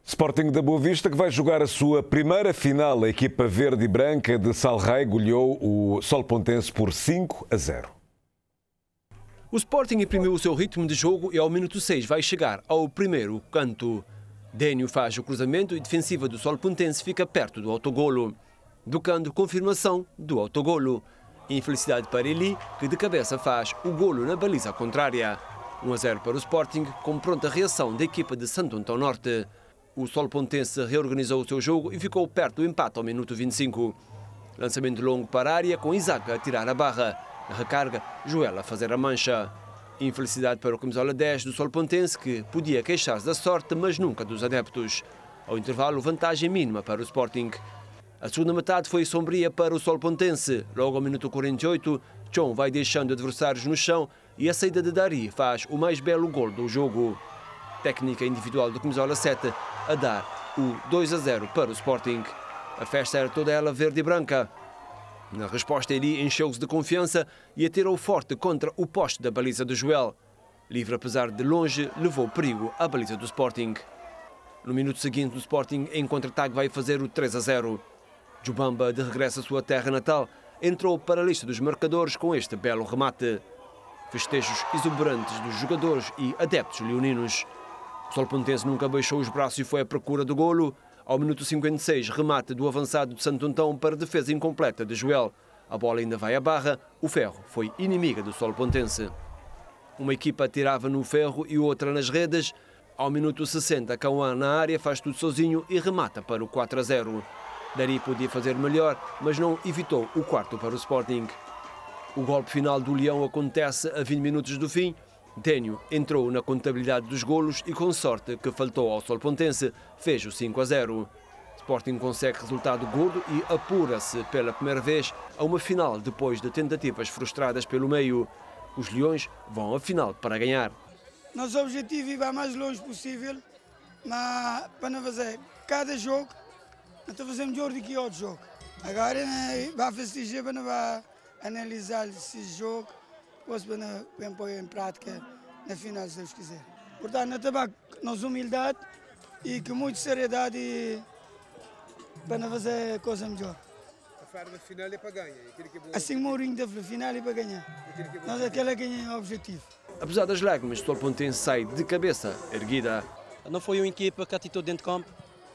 Sporting da Boa Vista, que vai jogar a sua primeira final. A equipa verde e branca de Salrey goleou o Solpontense por 5-0. O Sporting imprimiu o seu ritmo de jogo e ao minuto 6 vai chegar ao primeiro canto. Dénio faz o cruzamento e a defensiva do Solpontense fica perto do autogolo. Ducando confirmação do autogolo. Infelicidade para Eli, que de cabeça faz o golo na baliza contrária. 1-0 para o Sporting, com pronta reação da equipa de Santo Antão Norte. O Solpontense reorganizou o seu jogo e ficou perto do empate ao minuto 25. Lançamento longo para a área, com Isaac a tirar a barra. Na recarga, Joel a fazer a mancha. Infelicidade para o camisola 10 do Solpontense, que podia queixar-se da sorte, mas nunca dos adeptos. Ao intervalo, vantagem mínima para o Sporting. A segunda metade foi sombria para o Solpontense. Logo ao minuto 48, Chon vai deixando adversários no chão e a saída de Dari faz o mais belo gol do jogo. Técnica individual do camisola 7 a dar o 2-0 para o Sporting. A festa era toda ela verde e branca. Na resposta, Eli encheu-se de confiança e atirou forte contra o poste da baliza de Joel. Livre apesar de longe, levou perigo à baliza do Sporting. No minuto seguinte, o Sporting em contra-ataque vai fazer o 3-0. Jubamba, de regresso à sua terra natal, entrou para a lista dos marcadores com este belo remate. Festejos exuberantes dos jogadores e adeptos leoninos. O Solpontense nunca baixou os braços e foi à procura do golo. Ao minuto 56, remate do avançado de Santo Antão para defesa incompleta de Joel. A bola ainda vai à barra. O Ferro foi inimiga do Solpontense. Uma equipa atirava no Ferro e outra nas redes. Ao minuto 60, Cauã na área faz tudo sozinho e remata para o 4-0. Dari podia fazer melhor, mas não evitou o quarto para o Sporting. O golpe final do Leão acontece a 20 minutos do fim. Dénio entrou na contabilidade dos golos e, com sorte que faltou ao Solpontense, fez o 5-0. Sporting consegue resultado gordo e apura-se pela primeira vez a uma final depois de tentativas frustradas pelo meio. Os Leões vão à final para ganhar. Nosso objetivo é ir o mais longe possível, mas para não fazer cada jogo, não fazemos melhor do que outro jogo. Agora vai festejar para não analisar esse jogo, depois para pôr em prática na final, se Deus quiser. Portanto, não trabalho com humildade e com muita seriedade para não fazer coisa melhor. A fase da final é para ganhar. Assim, o Mourinho da final é para ganhar. Nós aquela ganha é o objetivo. Apesar das lágrimas, o Solpontense sai de cabeça erguida. Não foi uma equipa que atitude dentro de campo.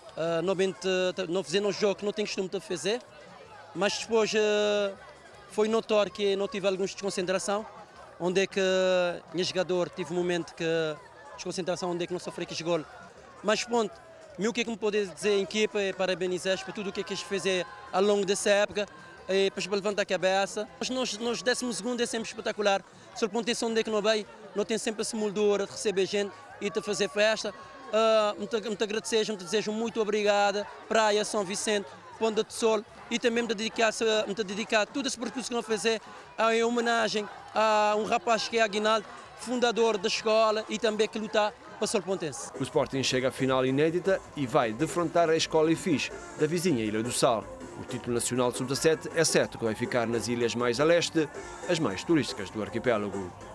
Não fizemos um jogo que não tem costume de fazer, mas depois foi notório que não tive alguma desconcentração, onde é que o jogador tive um momento que desconcentração, onde é que não sofreu aquele gol. Mas pronto, o que é que me pode dizer a equipa é parabenizar por tudo o que é que eles fizeram ao longo dessa época, para levantar a cabeça. Nós 12º é sempre espetacular. Se o Solpontense onde é que não vai, não tem sempre essa moldura de receber gente e de fazer festa. Muito agradecer, muito desejo muito obrigada, Praia, São Vicente, Ponta de Sol, e também me dedicar todo esse percurso que nós fazer em homenagem a um rapaz que é Aguinaldo, fundador da escola e também que luta para o Solpontense. O Sporting chega à final inédita e vai defrontar a escola IFIS da vizinha Ilha do Sal. O título nacional sub-17 é certo que vai ficar nas ilhas mais a leste, as mais turísticas do arquipélago.